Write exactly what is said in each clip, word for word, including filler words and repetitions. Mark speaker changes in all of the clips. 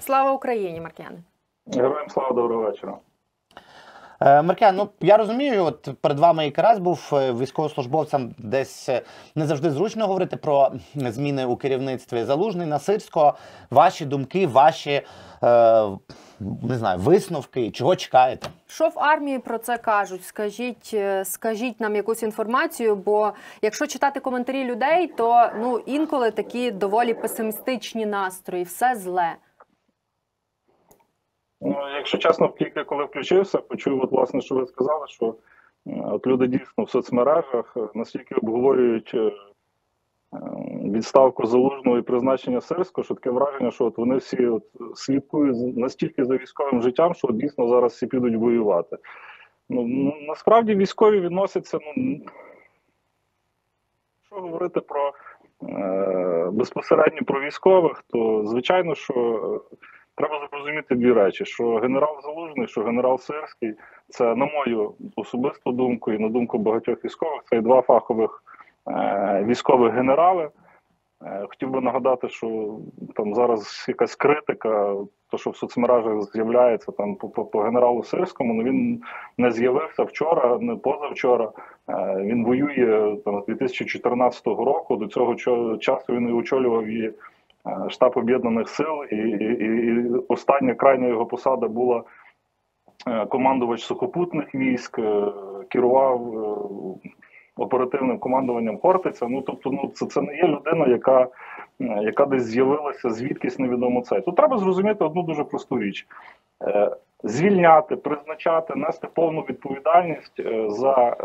Speaker 1: Слава Україні, Маркіяне!
Speaker 2: Героям слава, доброго вечора.
Speaker 3: Маркіян, ну я розумію, от перед вами і Карась був військовослужбовцям, десь не завжди зручно говорити про зміни у керівництві. Залужний на Сирського. Ваші думки, ваші, е, не знаю, висновки, чого чекаєте?
Speaker 1: Що в армії про це кажуть? Скажіть, скажіть нам якусь інформацію, бо якщо читати коментарі людей, то ну інколи такі доволі песимістичні настрої, все зле.
Speaker 2: Ну, якщо чесно, тільки коли включився, почув, от, власне, що ви сказали, що от люди дійсно в соцмережах настільки обговорюють е, відставку Залужного і призначення Сирського, що таке враження, що от вони всі от слідкують настільки за військовим життям, що от дійсно зараз всі підуть воювати. Ну, насправді військові відносяться, ну, якщо говорити про е, безпосередньо про військових, то звичайно, що треба зрозуміти дві речі, що генерал Залужний, що генерал Сирський, це, на мою особисту думку і на думку багатьох військових, це два фахових е, військових генерали. Е, хотів би нагадати, що там зараз якась критика, то, що в соцмережах з'являється там по, по, по генералу Сирському, ну він не з'явився вчора, не позавчора. Е, він воює там з дві тисячі чотирнадцятого року, до цього часу він і очолював і штаб Об'єднаних сил, і, і, і остання крайня його посада була командувач сухопутних військ, керував оперативним командуванням Хортиця. Ну, тобто, ну, це, це не є людина, яка, яка десь з'явилася звідкись невідомо це. Тут треба зрозуміти одну дуже просту річ. Звільняти, призначати, нести повну відповідальність за,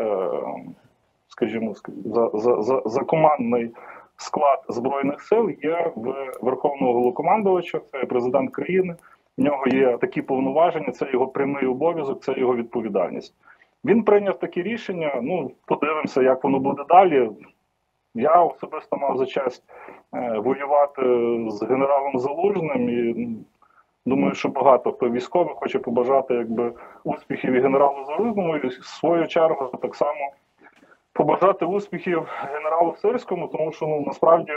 Speaker 2: скажімо, за, за, за, за командний склад Збройних сил є в Верховного Головнокомандувача, це президент країни, в нього є такі повноваження, це його прямий обов'язок, це його відповідальність. Він прийняв такі рішення, ну, подивимося, як воно буде далі. Я особисто мав за честь е, воювати з генералом Залужним і думаю, що багато хто військовий хоче побажати якби успіхів і генералу Залужному, і в свою чергу так само побажати успіхів генералу Сирському, тому що, ну, насправді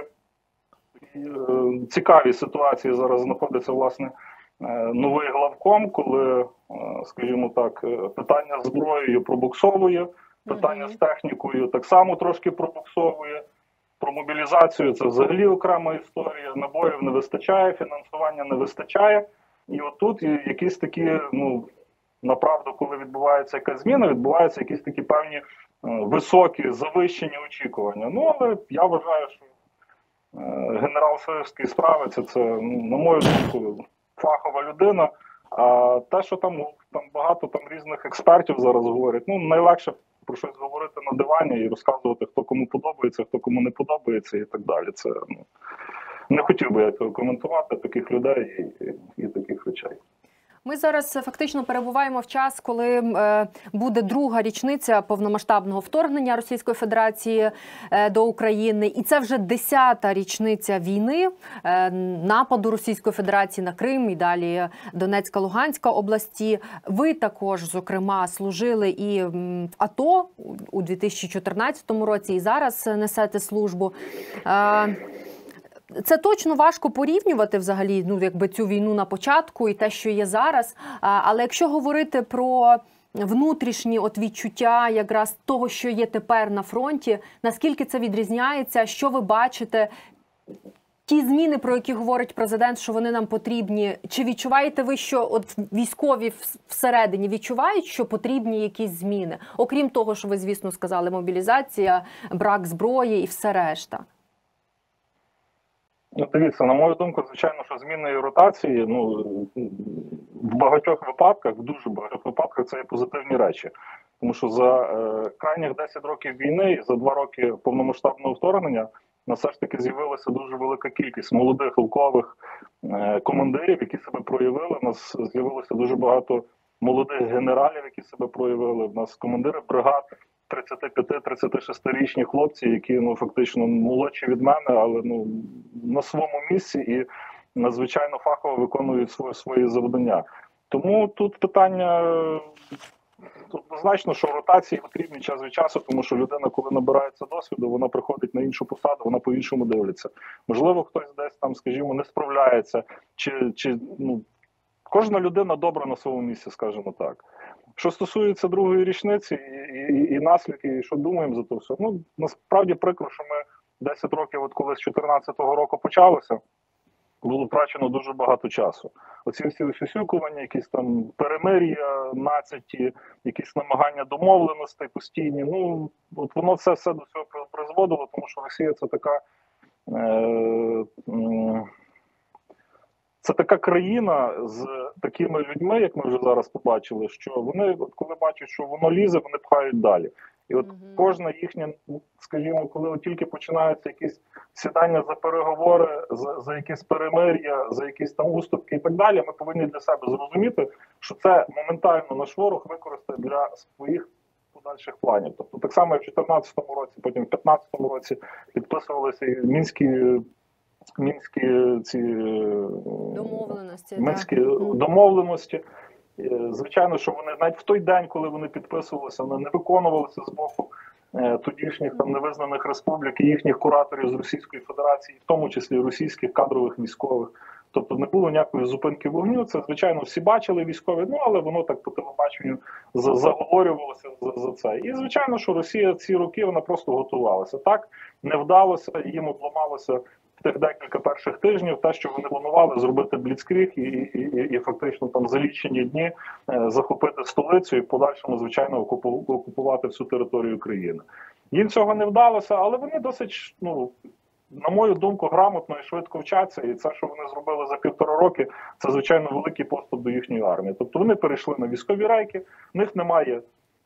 Speaker 2: е, цікаві ситуації зараз знаходиться, власне, е, новий главком, коли, е, скажімо так, питання з зброєю пробуксовує, питання з технікою так само трошки пробуксовує, про мобілізацію це взагалі окрема історія, набоїв не вистачає, фінансування не вистачає, і отут якісь такі, ну, направду, коли відбувається якась зміна, відбуваються якісь такі певні високі, завищені очікування. Ну, але я вважаю, що е, генерал Сирський справиться, це, ну, на мою думку, фахова людина. А те, що там, там багато там різних експертів зараз говорять, ну, найлегше про щось говорити на дивані і розказувати, хто кому подобається, хто кому не подобається і так далі. Це, ну, не хотів би я цього коментувати, таких людей і, і, і таких речей.
Speaker 1: Ми зараз фактично перебуваємо в час, коли е, буде друга річниця повномасштабного вторгнення Російської Федерації е, до України. І це вже десята річниця війни, е, нападу Російської Федерації на Крим і далі Донецька, Луганська області. Ви також, зокрема, служили і в АТО у дві тисячі чотирнадцятому році, і зараз несете службу. Е, Це точно важко порівнювати взагалі, ну, якби цю війну на початку і те, що є зараз. Але якщо говорити про внутрішні от відчуття якраз того, що є тепер на фронті, наскільки це відрізняється, що ви бачите, ті зміни, про які говорить президент, що вони нам потрібні, чи відчуваєте ви, що от військові всередині відчувають, що потрібні якісь зміни? Окрім того, що ви, звісно, сказали, мобілізація, брак зброї і все решта.
Speaker 2: Ну, дивіться, на мою думку, звичайно, що зміни і ротації, ну, в багатьох випадках, в дуже багатьох випадках це є позитивні речі. Тому що за е, крайніх десять років війни і за два роки повномасштабного вторгнення на все ж таки з'явилася дуже велика кількість молодих толкових е, командирів, які себе проявили. У нас з'явилося дуже багато молодих генералів, які себе проявили. У нас командири бригад, тридцятип'яти-тридцятишестирічні хлопці, які, ну, фактично молодші від мене, але, ну, на своєму місці і надзвичайно фахово виконують свої, свої завдання. Тому тут питання однозначно, що ротації потрібні час від часу, тому що людина, коли набирається досвіду, вона приходить на іншу посаду, вона по-іншому дивиться. Можливо, хтось десь там, скажімо, не справляється, чи, чи ну, кожна людина добра на своєму місці, скажімо так. Що стосується другої річниці і, і, і наслідки, і що думаємо за то все, ну, насправді прикро, що ми десять років, от коли з чотирнадцятого року почалося, було втрачено дуже багато часу. Оці всі висюсюкування, якісь там перемир'я, нацяті, якісь намагання домовленостей постійні. Ну, от воно все, все до цього призводило, тому що Росія це така, е, е, це така країна з такими людьми, як ми вже зараз побачили, що вони, от коли бачать, що воно лізе, вони пхають далі. І от mm-hmm. кожна їхня, скажімо, коли от тільки починаються якісь сідання за переговори, за, за якісь перемир'я, за якісь там уступки і так далі, ми повинні для себе зрозуміти, що це моментально наш ворог використає для своїх подальших планів. Тобто так само, як в чотирнадцятому році, потім в п'ятнадцятому році підписувалися і мінські, мінські ці
Speaker 1: домовленості.
Speaker 2: мінські домовленості. Звичайно, що вони навіть в той день, коли вони підписувалися, вони не виконувалися з боку е, тодішніх там невизнаних республік і їхніх кураторів з Російської Федерації, в тому числі російських кадрових військових. Тобто не було ніякої зупинки вогню. Це, звичайно, всі бачили військові, ну але воно так по телебаченню заговорювалося за, за це. І, звичайно, що Росія ці роки вона просто готувалася. Так не вдалося, їм обламалося в тих декілька перших тижнів те, що вони планували зробити бліцкриг і, і, і, і фактично там за лічені дні е, захопити столицю і в подальшому, звичайно, окупувати всю територію країни. Їм цього не вдалося, але вони досить, ну, на мою думку, грамотно і швидко вчаться. І це, що вони зробили за півтора роки, це, звичайно, великий поступ до їхньої армії. Тобто вони перейшли на військові рейки, в них немає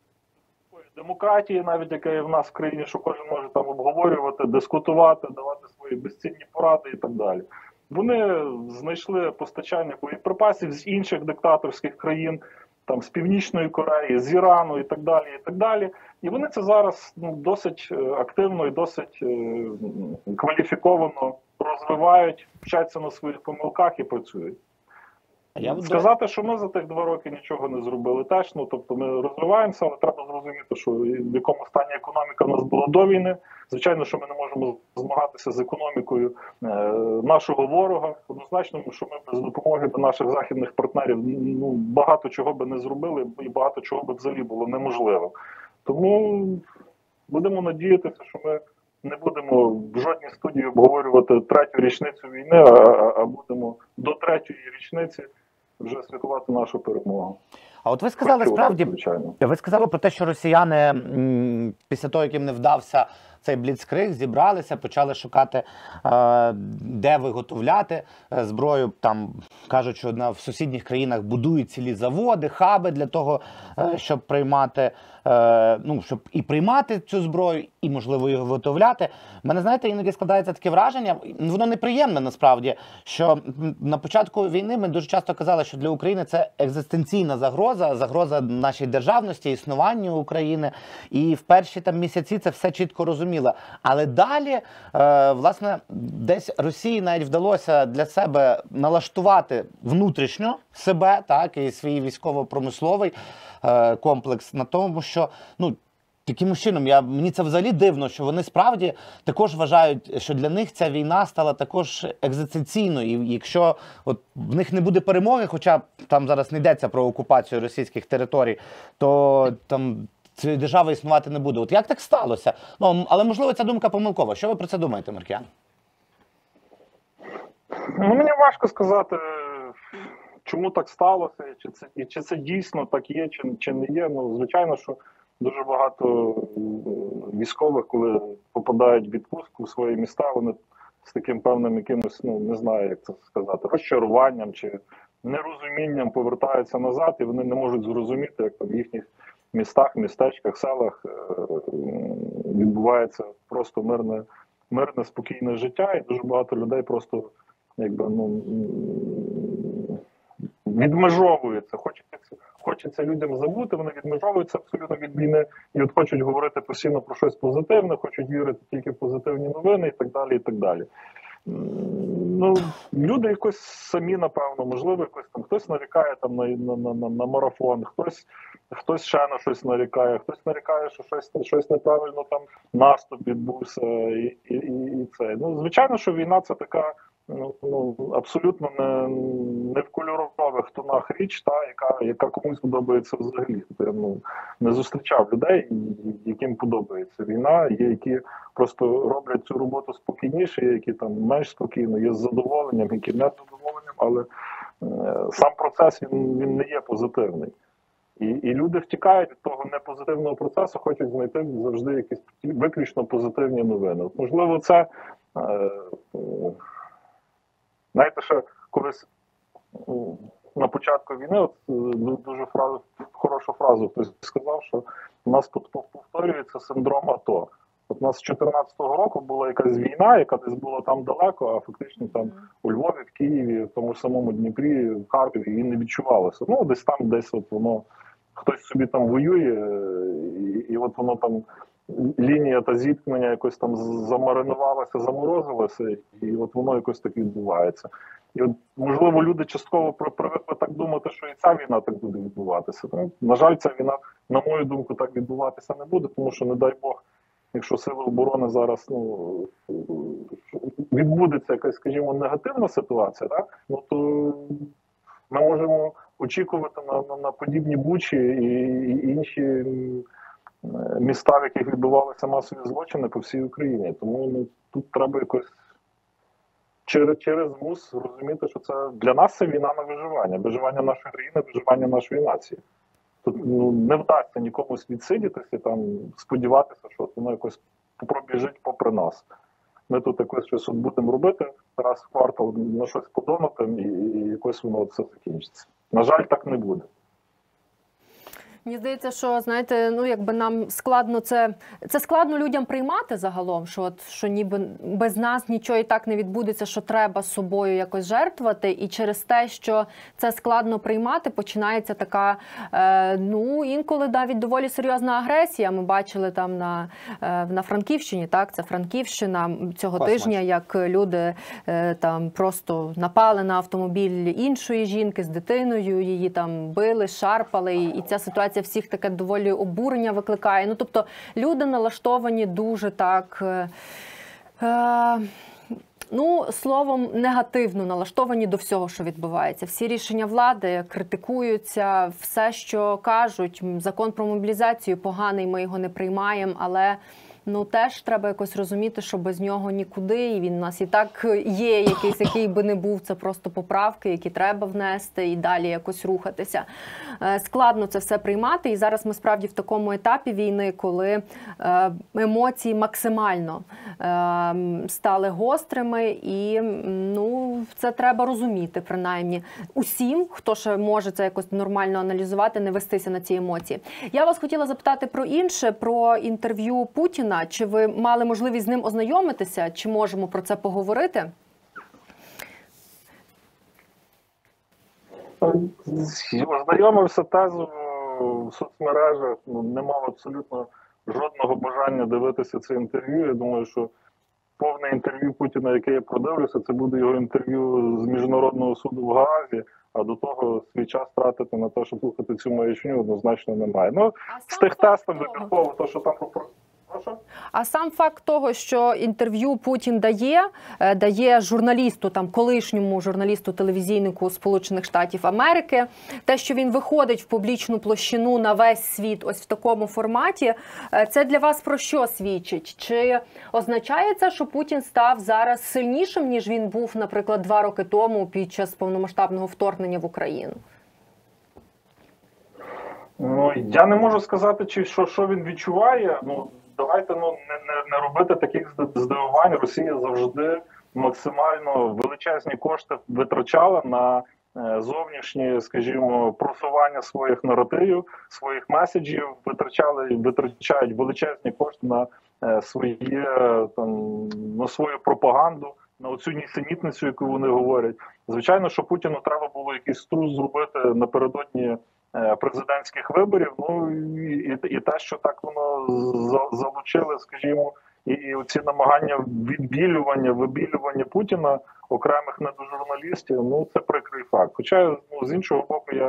Speaker 2: демократії, навіть яка є в нас в країні, що кожен може там обговорювати, дискутувати, давати свої безцінні поради і так далі. Вони знайшли постачання боєприпасів з інших диктаторських країн, там з Північної Кореї, з Ірану і так далі, і так далі. І вони це зараз, ну, досить активно і досить е, кваліфіковано розвивають, вчаться на своїх помилках і працюють. Я Сказати, що ми за тих два роки нічого не зробили теж, ну, тобто ми розвиваємося, але треба зрозуміти, що в якому стані економіка в нас була до війни. Звичайно, що ми не можемо змагатися з економікою е, нашого ворога. Однозначно, що ми без допомоги до наших західних партнерів, ну, багато чого би не зробили і багато чого би взагалі було неможливо. Тому будемо надіятися, що ми не будемо в жодній студії обговорювати третю річницю війни, а, а будемо до третьої річниці вже святкувати нашу перемогу.
Speaker 3: А от ви сказали, Хочу, справді, звичайно. ви сказали про те, що росіяни після того, як їм не вдався цей бліцкриг, зібралися, почали шукати, де виготовляти зброю. Там кажуть, що в сусідніх країнах будують цілі заводи, хаби для того, щоб приймати, ну, щоб і приймати цю зброю, і, можливо, її виготовляти. У мене, знаєте, іноді складається таке враження, воно неприємне насправді, що на початку війни ми дуже часто казали, що для України це екзистенційна загроза, загроза нашій державності, існуванню України. І в перші там місяці це все чітко розуміло. Але далі, е, власне, десь Росії навіть вдалося для себе налаштувати внутрішньо себе, так, і свій військово-промисловий е, комплекс на тому, що, ну, таким чином, я, мені це взагалі дивно, що вони справді також вважають, що для них ця війна стала також екзистенційною. І якщо от в них не буде перемоги, хоча там зараз не йдеться про окупацію російських територій, то там цієї держави існувати не буде. От як так сталося? Ну, але, можливо, ця думка помилкова. Що ви про це думаєте, Маркіян?
Speaker 2: Ну, мені важко сказати, чому так сталося, чи це, і чи це дійсно так є, чи, чи не є. Ну, звичайно, що дуже багато військових, коли попадають в відпустку в свої міста, вони з таким певним якимось, ну, не знаю, як це сказати, розчаруванням чи нерозумінням повертаються назад, і вони не можуть зрозуміти, як там в їхніх містах, містечках, селах відбувається просто мирне, мирне, спокійне життя, і дуже багато людей просто, якби, ну, відмежовуються. Хочеться, хочеться людям забути, вони відмежовуються абсолютно від війни і от хочуть говорити постійно про щось позитивне, хочуть вірити тільки в позитивні новини і так далі, і так далі. Ну, люди якось самі, напевно, можливо, якось там хтось нарікає там на, на, на, на марафон, хтось хтось ще на щось нарікає, хтось нарікає, що щось, щось неправильно там наступ відбувся і, і, і, і це. Ну, звичайно, що війна це така ну, ну абсолютно не, не в кольорових тонах річ, та, яка, яка комусь подобається взагалі. Я ну, не зустрічав людей, яким подобається війна, є які просто роблять цю роботу спокійніше, є які там менш спокійно, є з задоволенням, які не з задоволенням, але е, сам процес він, він не є позитивний. І, і люди втікають від того непозитивного процесу, хочуть знайти завжди якісь виключно позитивні новини. От, можливо, це, е, е, знаєте, ще колись на початку війни от, дуже фразу, хорошу фразу хтось сказав, що у нас тут повторюється синдром АТО. От у нас з чотирнадцятого року була якась війна, яка десь була там далеко, а фактично там у Львові, в Києві, в тому ж самому Дніпрі, в Харкові, і не відчувалося. Ну, десь там, десь от воно, хтось собі там воює, і, і от воно там, лінія та зіткнення якось там замаринувалася, заморозилася, і от воно якось так відбувається. І от, можливо, люди частково привикли так думати, що і ця війна так буде відбуватися. Ну, на жаль, ця війна, на мою думку, так відбуватися не буде, тому що, не дай Бог, якщо сили оборони зараз ну, відбудеться якась, скажімо, негативна ситуація, так, ну, то ми можемо очікувати на, на, на подібні Бучі і, і інші міста, в яких відбувалися масові злочини по всій Україні. Тому ну, тут треба якось через, через МУС розуміти, що це для нас це війна на виживання, виживання нашої країни, виживання нашої нації. Тут ну, не вдасться нікомусь відсидітися і там сподіватися, що воно якось пробіжить попри нас. Ми тут якось щось будемо робити, раз в квартал на щось подумати, і, і якось воно все закінчиться. На жаль, так не буде.
Speaker 1: Мені здається, що, знаєте, ну, якби нам складно це, це складно людям приймати загалом, що, от, що ніби без нас нічого і так не відбудеться, що треба з собою якось жертвувати. І через те, що це складно приймати, починається така, е, ну, інколи навіть доволі серйозна агресія. Ми бачили там на, е, на Франківщині, так, це Франківщина цього
Speaker 3: Клас,
Speaker 1: тижня,
Speaker 3: матч.
Speaker 1: як люди е, там просто напали на автомобіль іншої жінки з дитиною, її там били, шарпали, і ця ситуація всіх таке доволі обурення викликає. Ну, тобто люди налаштовані дуже так, е, е, ну, словом, негативно налаштовані до всього, що відбувається. Всі рішення влади критикуються, все, що кажуть, закон про мобілізацію поганий, ми його не приймаємо, але ну, теж треба якось розуміти, що без нього нікуди, і він у нас і так є якийсь, який би не був, це просто поправки, які треба внести і далі якось рухатися. Складно це все приймати, і зараз ми справді в такому етапі війни, коли емоції максимально стали гострими, і ну, це треба розуміти, принаймні, усім, хто ще може це якось нормально аналізувати, не вестися на ці емоції. Я вас хотіла запитати про інше, про інтерв'ю Путіна. Чи ви мали можливість з ним ознайомитися? Чи можемо про це поговорити?
Speaker 2: Ознайомився тезу в соцмережах. Не мав абсолютно жодного бажання дивитися це інтерв'ю. Я думаю, що повне інтерв'ю Путіна, яке я продивлюся, це буде його інтерв'ю з Міжнародного суду в Гаазі. А до того свій час тратити на те, щоб слухати цю маячню, однозначно немає. Ну, з тих тестів випадково, то, що там...
Speaker 1: А сам факт того, що інтерв'ю Путін дає, дає журналісту, там, колишньому журналісту, телевізійнику Сполучених Штатів Америки, те, що він виходить в публічну площину на весь світ ось в такому форматі, це для вас про що свідчить? Чи означає це, що Путін став зараз сильнішим, ніж він був, наприклад, два роки тому під час повномасштабного вторгнення в Україну?
Speaker 2: Ну, я не можу сказати, чи що, що він відчуває. Ну, давайте ну, не, не, не робити таких здивувань. Росія завжди максимально величезні кошти витрачала на е, зовнішні, скажімо, просування своїх наративів, своїх меседжів, витрачали, витрачають величезні кошти на е, свої, там, на свою пропаганду, на оцю нісенітницю, яку вони говорять. Звичайно, що Путіну треба було якийсь струс зробити напередодні президентських виборів, ну і, і те, що так воно залучили, скажімо, і, і оці намагання відбілювання, вибілювання Путіна окремих недожурналістів, ну це прикрий факт. Хоча, ну, з іншого боку, я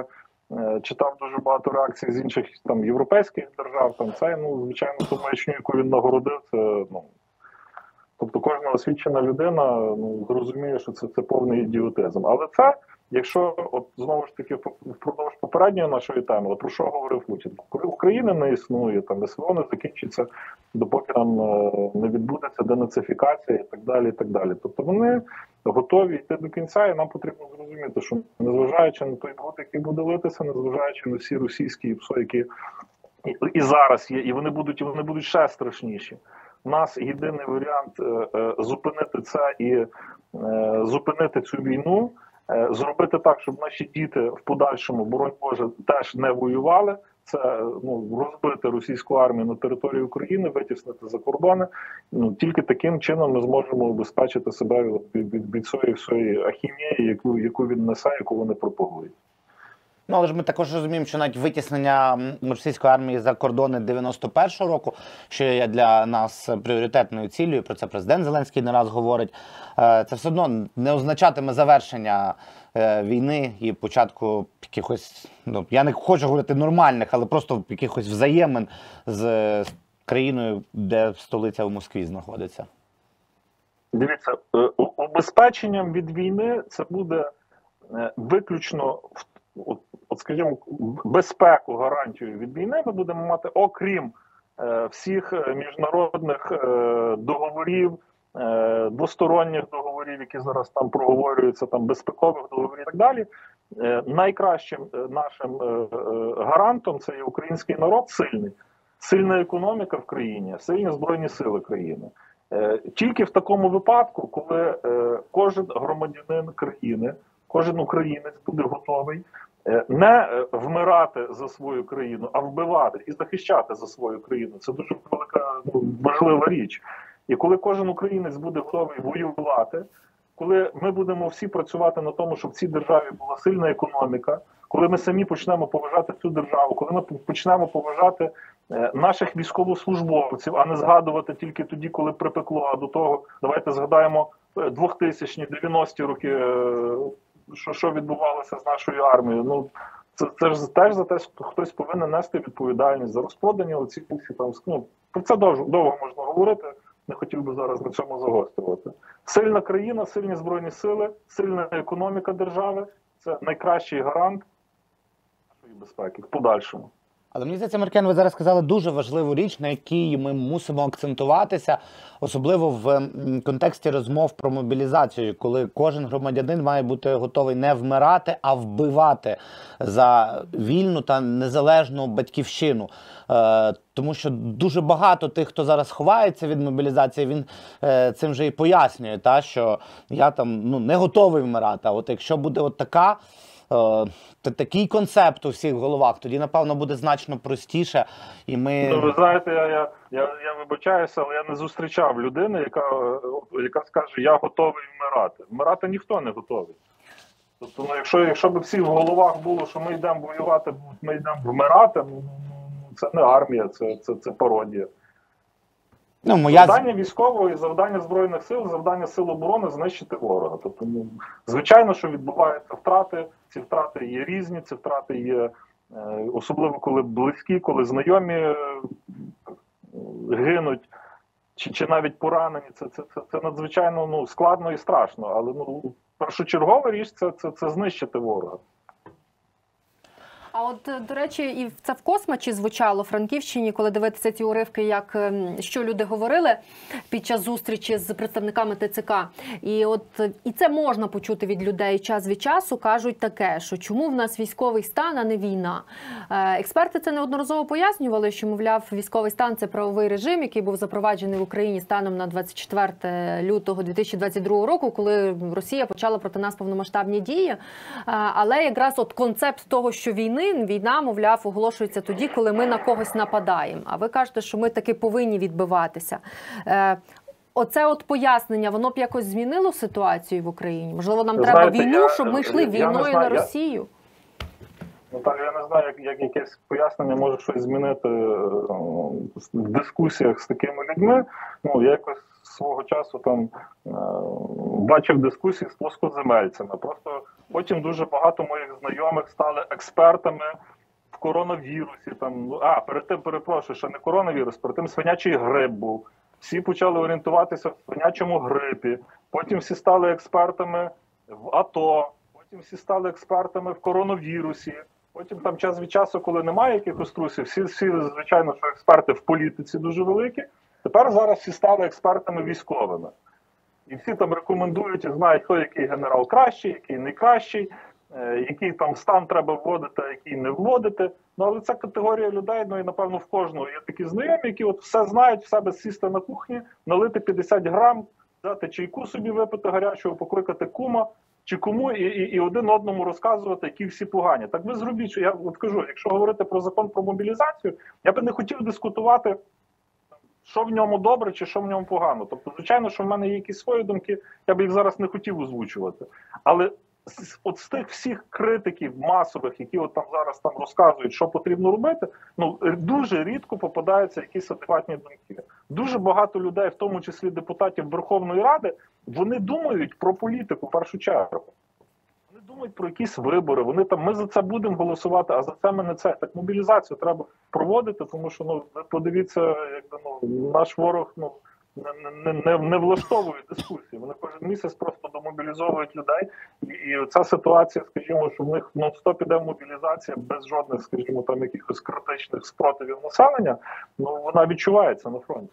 Speaker 2: читав дуже багато реакцій з інших там європейських держав. Там це, ну, звичайно, ту маячню, яку він нагородив, це, ну, тобто кожна освічена людина, ну, зрозуміє, що це, це повний ідіотизм. Але це, якщо, от знову ж таки, впродовж попередньої нашої теми, про що говорив Путін? Коли України не існує, там СВО не закінчиться, допоки там не відбудеться денацифікація і так далі, і так далі. Тобто вони готові йти до кінця, і нам потрібно зрозуміти, що незважаючи на той бруд, який буде литися, незважаючи на всі російські ПСО, які і, і зараз є, і вони будуть, і вони будуть ще страшніші. У нас єдиний варіант е, е, зупинити це і е, зупинити цю війну, е, зробити так, щоб наші діти в подальшому, боронь Боже, теж не воювали. Це, ну, розбити російську армію на території України, витіснити за кордони. Ну, тільки таким чином ми зможемо убезпечити себе від, від, від цієї всієї ахінеї, яку, яку він несе, яку вони пропагують.
Speaker 3: Ну, але ж ми також розуміємо, що навіть витіснення російської армії за кордони дев'яносто першого року, що є для нас пріоритетною ціллю, про це президент Зеленський не раз говорить, це все одно не означатиме завершення війни і початку якихось, ну, я не хочу говорити нормальних, але просто якихось взаємин з країною, де столиця в Москві знаходиться.
Speaker 2: Дивіться, убезпеченням від війни це буде виключно, от, от скажімо, безпеку, гарантію від війни ми будемо мати, окрім е, всіх міжнародних е, договорів, е, двосторонніх договорів, які зараз там проговорюються, там безпекових договорів і так далі. Е, найкращим нашим е, е, гарантом це є український народ сильний, сильна економіка в країні, сильні збройні сили країни. Е, тільки в такому випадку, коли е, кожен громадянин країни, кожен українець буде готовий не вмирати за свою країну, а вбивати і захищати за свою країну. Це дуже велика, ну, важлива річ. І коли кожен українець буде готовий воювати, коли ми будемо всі працювати на тому, щоб в цій державі була сильна економіка, коли ми самі почнемо поважати цю державу, коли ми почнемо поважати наших військовослужбовців, а не згадувати тільки тоді, коли припекло, а до того, давайте згадаємо двохтисячні, дев'яності роки, що, що відбувалося з нашою армією. Ну, це, це ж теж за те, що хтось повинен нести відповідальність за розпродання оці всі там. Ну, про це довго, довго можна говорити, не хотів би зараз на цьому загострювати. Сильна країна, сильні збройні сили, сильна економіка держави – це найкращий гарант нашої безпеки в подальшому.
Speaker 3: Але мені здається, Маркен, ви зараз сказали дуже важливу річ, на якій ми мусимо акцентуватися, особливо в контексті розмов про мобілізацію, коли кожен громадянин має бути готовий не вмирати, а вбивати за вільну та незалежну батьківщину. Е, тому що дуже багато тих, хто зараз ховається від мобілізації, він е, цим же і пояснює, та, що я там, ну, не готовий вмирати. А от якщо буде от така Е, такий концепт у всіх головах, тоді, напевно, буде значно простіше. І ми...
Speaker 2: Ну, ви знаєте, я, я, я, я вибачаюся, але я не зустрічав людини, яка, яка скаже, я готовий вмирати. Вмирати ніхто не готовий. Тобто, ну, якщо, якщо б всі в головах було, що ми йдемо воювати, ми йдемо вмирати, ну, це не армія, це, це, це пародія. Ну, моя... Завдання військового і завдання Збройних сил, завдання Сил оборони – знищити ворога. Тобто, ну, звичайно, що відбуваються втрати, ці втрати є різні, ці втрати є, е, особливо коли близькі, коли знайомі е, гинуть, чи, чи навіть поранені. Це, це, це, це надзвичайно, ну, складно і страшно, але, ну, першочергова річ – це, це, це знищити ворога.
Speaker 1: А от, до речі, і це в Космачі звучало, в Франківщині, коли дивитися ці уривки, як, що люди говорили під час зустрічі з представниками ТЦК. І от і це можна почути від людей час від часу, кажуть таке, що чому в нас військовий стан, а не війна. Експерти це неодноразово пояснювали, що, мовляв, військовий стан – це правовий режим, який був запроваджений в Україні станом на двадцять четверте лютого дві тисячі двадцять другого року, коли Росія почала проти нас повномасштабні дії. Але якраз от концепт того, що війни, війна, мовляв, оголошується тоді, коли ми на когось нападаємо. А ви кажете, що ми таки повинні відбиватися. Е, оце от пояснення, воно б якось змінило ситуацію в Україні? Можливо, нам Знаєте, треба війну, я, щоб ми йшли я, війною я знаю, на Росію?
Speaker 2: Я, ну, так, я не знаю, як, як якесь пояснення може щось змінити в дискусіях з такими людьми. Ну, я якось свого часу там е, бачив дискусії з плоскоземельцями. Просто Потім дуже багато моїх знайомих стали експертами в коронавірусі. Там, а, перед тим, перепрошую, ще не коронавірус, перед тим свинячий грип був. Всі почали орієнтуватися в свинячому грипі. Потім всі стали експертами в АТО. Потім всі стали експертами в коронавірусі. Потім там час від часу, коли немає якихось трусів, всі, всі, звичайно, що експерти в політиці дуже великі. Тепер зараз всі стали експертами військовими. І всі там рекомендують і знають, хто який генерал кращий, який не кращий, е, який там стан треба вводити, а який не вводити. Ну, але це категорія людей, ну і напевно в кожного є такі знайомі, які от все знають, в себе сісти на кухні, налити п'ятдесят грам, взяти чайку собі випити гарячого, покликати кума чи кому і, і, і один одному розказувати, які всі погані. Так ви зробіть, що я от кажу, якщо говорити про закон про мобілізацію, я би не хотів дискутувати, що в ньому добре чи що в ньому погано. Тобто, звичайно, що в мене є якісь свої думки, я б їх зараз не хотів озвучувати. Але з, от з тих всіх критиків масових, які от там зараз там розказують, що потрібно робити, ну дуже рідко попадаються якісь адекватні думки. Дуже багато людей, в тому числі депутатів Верховної Ради, вони думають про політику в першу чергу. Вони думають про якісь вибори, вони там, ми за це будемо голосувати, а за це ми не це. Так мобілізацію треба проводити, тому що, ну, ви подивіться, якби, ну, наш ворог, ну, не, не, не, не влаштовує дискусії. Вони кожен місяць просто домобілізовують людей. І, і ця ситуація, скажімо, що в них нон-стоп іде мобілізація без жодних, скажімо, там якихось критичних спротивів населення, ну, вона відчувається на фронті.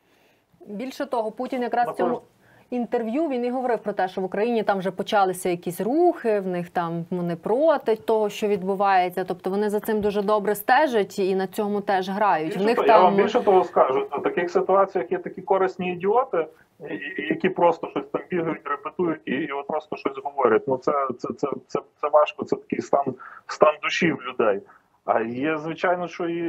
Speaker 1: Більше того, Путін якраз в цьому інтерв'ю він і говорив про те, що в Україні там вже почалися якісь рухи, в них там вони проти того, що відбувається. Тобто вони за цим дуже добре стежать і на цьому теж грають.
Speaker 2: Більше
Speaker 1: в них
Speaker 2: то,
Speaker 1: там...
Speaker 2: Я вам більше того скажу, в таких ситуаціях є такі корисні ідіоти, які просто щось там бігають, репетують і, і от просто щось говорять. Ну це, це, це, це, це важко, це такий стан, стан душі в людей. А є, звичайно, що і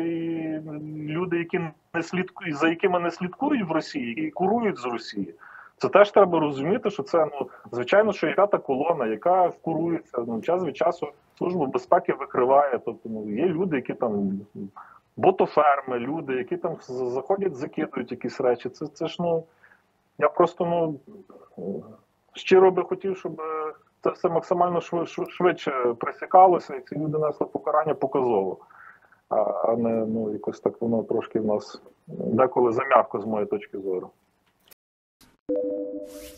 Speaker 2: люди, які не слідкують, за якими не слідкують в Росії, які курують з Росії. Це теж треба розуміти, що це, ну, звичайно, що є п'ята колона, яка курується, ну, час від часу Служба безпеки викриває. Тобто, ну, є люди, які там, ботоферми, люди, які там заходять, закидують якісь речі. Це, це ж, ну, я просто, ну, щиро би хотів, щоб це все максимально швидше присікалося, і ці люди несли покарання показово. А, а не, ну, якось так воно трошки в нас деколи зам'явко, з моєї точки зору.